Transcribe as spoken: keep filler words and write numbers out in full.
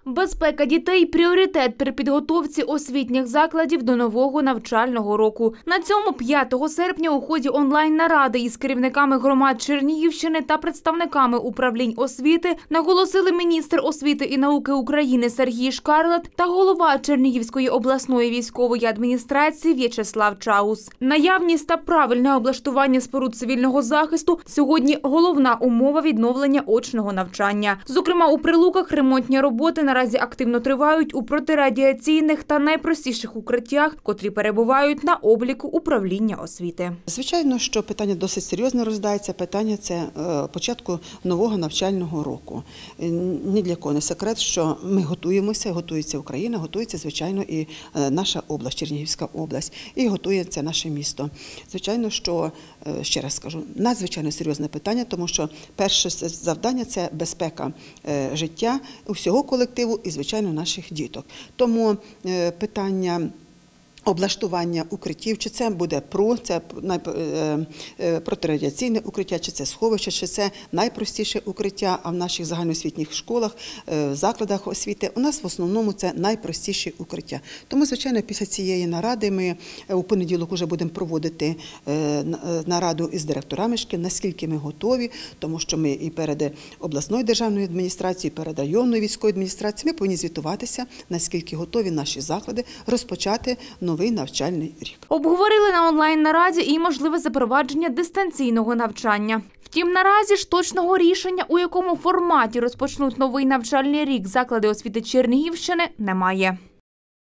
Безпека дітей – пріоритет при підготовці освітніх закладів до нового навчального року. На цьому п'ятого серпня у ході онлайн-наради із керівниками громад Чернігівщини та представниками управлінь освіти наголосили міністр освіти і науки України Сергій Шкарлет та голова Чернігівської обласної військової адміністрації В'ячеслав Чаус. Наявність та правильне облаштування споруд цивільного захисту – сьогодні головна умова відновлення очного навчання. Зокрема, у Прилуках ремонтні роботи на наразі активно тривають у протирадіаційних та найпростіших укриттях, котрі перебувають на обліку управління освіти. Звичайно, що питання досить серйозно розглядається. Питання – це початку нового навчального року. Ні для кого не секрет, що ми готуємося, готується Україна, готується, звичайно, і наша область, Чернігівська область, і готується наше місто. Звичайно, що, ще раз скажу, надзвичайно серйозне питання, тому що перше завдання – це безпека життя усього колективу і, звичайно, наших діток. Тому питання облаштування укриттів, чи це буде ПРУ, це протирадіаційне укриття, чи це сховище, чи це найпростіше укриття, а в наших загальноосвітніх школах, закладах освіти у нас в основному це найпростіші укриття. Тому, звичайно, після цієї наради ми у понеділок вже будемо проводити нараду із директорами шкіл, наскільки ми готові, тому що ми і перед обласною державною адміністрацією, і перед районною військовою адміністрацією ми повинні звітуватися, наскільки готові наші заклади розпочати новий новий навчальний рік. Обговорили на онлайн-нараді і можливе запровадження дистанційного навчання. Втім, наразі ж точного рішення, у якому форматі розпочнуть новий навчальний рік заклади освіти Чернігівщини, немає.